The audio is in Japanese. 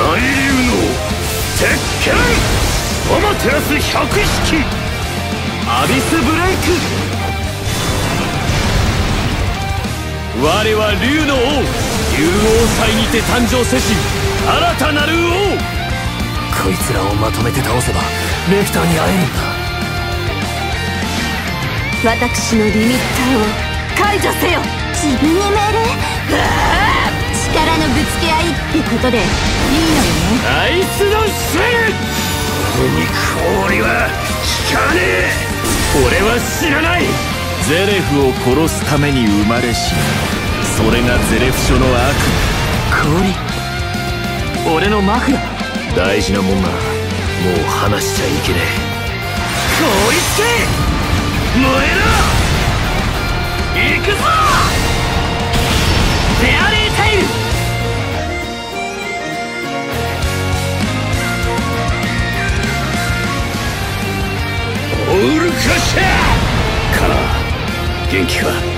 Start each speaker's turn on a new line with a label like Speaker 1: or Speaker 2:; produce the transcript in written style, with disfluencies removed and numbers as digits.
Speaker 1: 大竜の鉄拳アマテラス百式アビスブレイク。我は竜の王、竜王祭にて誕生せし新たなる王。こいつらをまとめて倒せばレクターに会えるんだ。
Speaker 2: 私のリミッターを解除せよ。
Speaker 3: 自分に命令？力のぶつけ合いってことでいいのよね。
Speaker 1: あいつのせい。俺に氷は効かねえ。俺は知らない。ゼレフを殺すために生まれし、それがゼレフ書の悪夢。氷、俺のマフラー。大事なもんならもう話しちゃいけねえ。凍りつけ、燃えろ。行くぞフェアリーテイル。オールクラッシャー。カナ元気か。